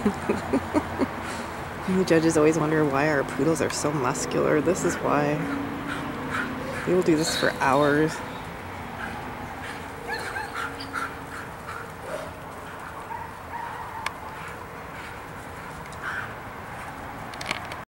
The judges always wonder why our poodles are so muscular. This is why. They will do this for hours.